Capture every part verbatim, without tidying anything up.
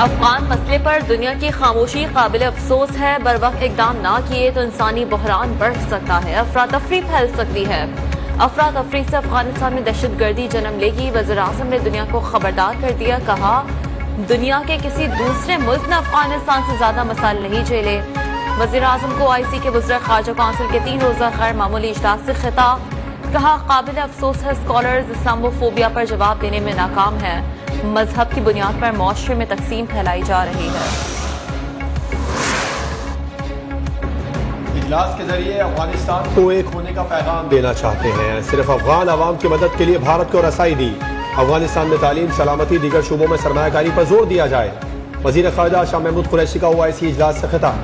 अफगान मसले पर दुनिया की खामोशी काबिल अफसोस है। बर वक्त इकदाम ना किए तो इंसानी बहरान बढ़ सकता है, अफरा तफरी फैल सकती है। अफरा तफरी से अफगानिस्तान में दहशत गर्दी जन्म लेगी। वज़ीर आज़म ने दुनिया को खबरदार कर दिया, कहा दुनिया के किसी दूसरे मुल्क ने अफगानिस्तान से ज्यादा मसाइल नहीं झेले। वज़ीर आज़म को आई सी के वज़ीर ख़ारजा काउंसिल के तीन रोज़ा गैर मामूली इजलास से खिताब, कहा काबिल अफसोस है स्कॉलर्स इस्लामोफोबिया पर जवाब देने में नाकाम है। मजहब की बुनियाद पर मुआशरे में तकसीम फैलाई जा रही है। इजलास के जरिए अफगानिस्तान को एक होने का पैगाम देना चाहते हैं। सिर्फ अफगान अवाम की मदद के लिए भारत को रसाई दी। अफगानिस्तान में तालीम, सलामती, दीगर शोबों में सरमायाकारी पर जोर दिया जाए। वज़ीर ख़ारजा शाह महमूद कुरैशी का ओ आई सी इजलास से खिताब।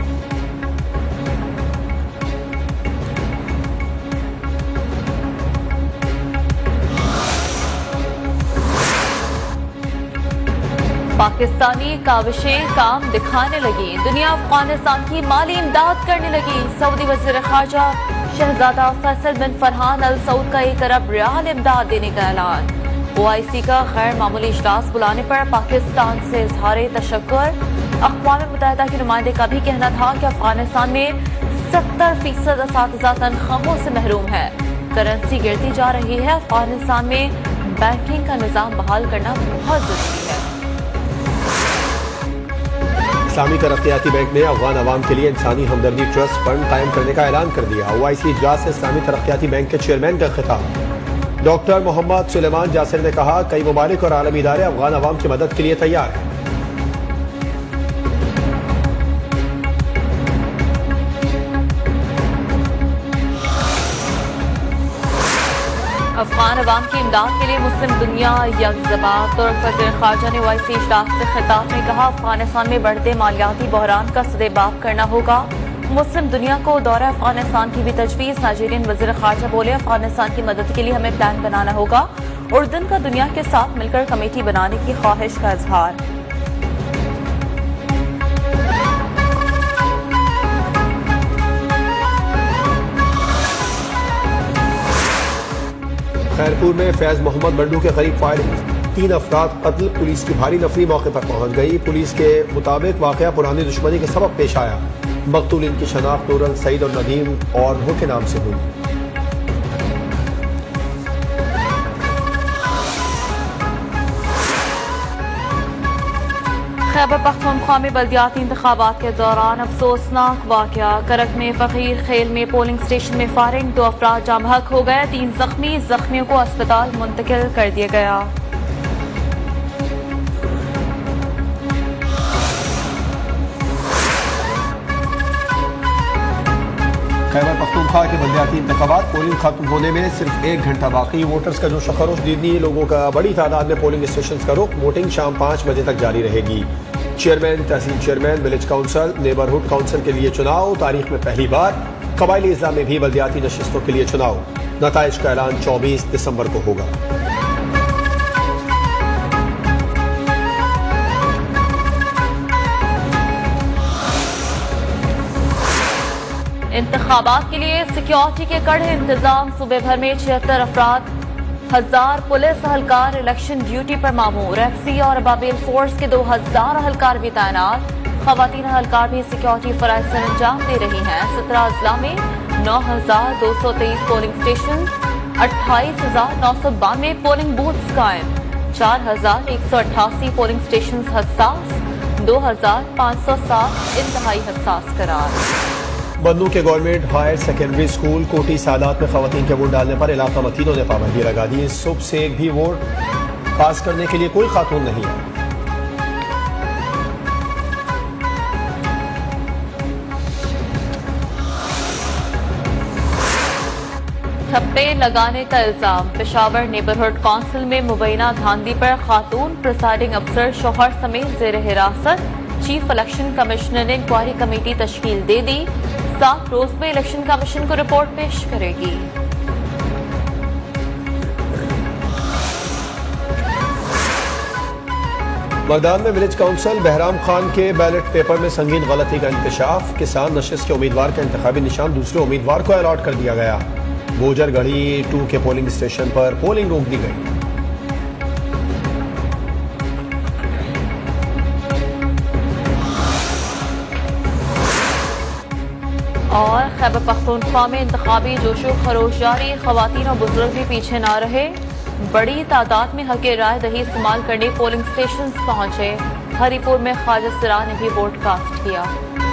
पाकिस्तानी काविशें काम दिखाने लगी। दुनिया अफगानिस्तान की माली इमदाद करने लगी। सऊदी वज़ीर ख़ारजा शहजादा फैसल बिन फरहान अल सऊद का एक अरब रियाल इमदाद देने का ऐलान। ओ आई सी का गैर मामूली इजलास बुलाने पर पाकिस्तान से इजहार तशक्कुर। अक़वाम मुत्तहिदा के नुमाइंदे का भी कहना था कि अफगानिस्तान में सत्तर फीसद असातिज़ा तनख्वाहों से महरूम है। करेंसी गिरती जा रही है। अफगानिस्तान में बैंकिंग का निज़ाम बहाल करना बहुत जरूरी है। इस्लामी तरक्याती बैंक ने अफगान अवाम के लिए इंसानी हमदर्दी ट्रस्ट फंड कायम करने का ऐलान कर दिया। ओ आई सी इजलास से इस्लामी तरक्याती बैंक के चेयरमैन का खिताब। डॉक्टर मोहम्मद सुलेमान जासिर ने कहा कई ममालिक और आलमी इदारे अफगान अवाम की मदद के लिए तैयार हैं। अफगान अवाम की इमदाद के लिए मुस्लिम दुनिया यकजबात। तुर्क वज़ीर ख़ारजा ने ओ आई सी इजलास से खिताब में कहा अफगानिस्तान में बढ़ते मालियाती बहरान का सदेबाब करना होगा। मुस्लिम दुनिया को दौरा अफगानिस्तान की भी तजवीज़। नाइजीरियन वज़ीर ख़ारजा बोले अफगानिस्तान की मदद के लिए हमें प्लान बनाना होगा। उर्दन का दुनिया के साथ मिलकर कमेटी बनाने की ख्वाहिश का इजहार। खैरपुर में फैज मोहम्मद बंडू के करीब फायरिंग, तीन अफराद कत्ल। पुलिस की भारी नफरी मौके पर पहुंच गई। पुलिस के मुताबिक वाकया पुरानी दुश्मनी के सबब पेश आया। मकतूल इनकी शनाख्त नूरन, सईद और नदीम और नूह के नाम से हुई। खैबर पख्तूनख्वा में बल्दियाती इंतखाबात के दौरान अफसोसनाक वाकया। करक में फकीर खेल में पोलिंग स्टेशन में फायरिंग, दो अफराद जाम हक हो गए, तीन जख्मी। जख्मियों को अस्पताल मुंतकिल कर दिया गया। खैबर पख्तूनख्वा के बल्दियाती इंतखाबात पोलिंग खत्म होने में सिर्फ एक घंटा बाकी। वोटर्स का जो खरोश दीदी लोगों का बड़ी तादाद में पोलिंग स्टेशन का रुख। वोटिंग शाम पाँच बजे तक जारी रहेगी। चेयरमैन, तहसील chairman, village council, neighbourhood council के लिए चुनाव। तारीख में पहली बार कबायली अज़ला में भी बल्दियाती नशिस्तों के लिए चुनाव। नताइज का ऐलान चौबीस दिसंबर को होगा। इंतखाबात के लिए सिक्योरिटी के कड़े इंतजाम। सुबह भर में छिहत्तर अफराद, हजार पुलिस अहलकार इलेक्शन ड्यूटी पर मामूर। एफ सी और अबाबिल फोर्स के दो हजार अहलकार भी तैनात। खवातीन अहलकार भी सिक्योरिटी फराइज सर अंजाम दे रही हैं। सत्रह अजला में नौ हजार दो सौ तेईस पोलिंग स्टेशन, अट्ठाईस हजार नौ सौ बानवे पोलिंग बूथ कायम, चार हजार एक सौ अट्ठासी पोलिंग स्टेशन हसास, दो हजार पाँच सौ सात इंतहाई हसास करार। बन्नू के गवर्नमेंट हायर सेकेंडरी स्कूल कोटी सादात में खवातीन के वोट डालने पर इलाका मकीनों ने पाबंदी लगा दी। सुबह से एक भी वोट पास करने के लिए कोई खातून नहीं है। ठप्पे लगाने का इल्जाम। पेशावर नेबरहुड काउंसिल में मुबैना धांधली पर खातून प्रिसाइडिंग अफसर शौहर समेत जेर हिरासत। चीफ इलेक्शन कमिश्नर ने इंक्वायरी कमेटी तश्कील दे दी। सात रोज में इलेक्शन कमीशन को रिपोर्ट पेश करेगी। मरदान में विलेज काउंसिल बहराम खान के बैलेट पेपर में संगीन गलती का इंकशाफ। किसान नशिस्त के उम्मीदवार का इंतखाबी निशान दूसरे उम्मीदवार को अलॉट कर दिया गया। गोजर गढ़ी टू के पोलिंग स्टेशन पर पोलिंग रोक दी गई। और खैबर पख्तूनख्वा में इंतखाबी जोशो खरोश जारी, खवातीन और बुजुर्ग भी पीछे न रहे। बड़ी तादाद में हक राय दही इस्तेमाल करने पोलिंग स्टेशन पहुंचे। हरिपुर में ख्वाजा सिरा ने भी वोट कास्ट किया।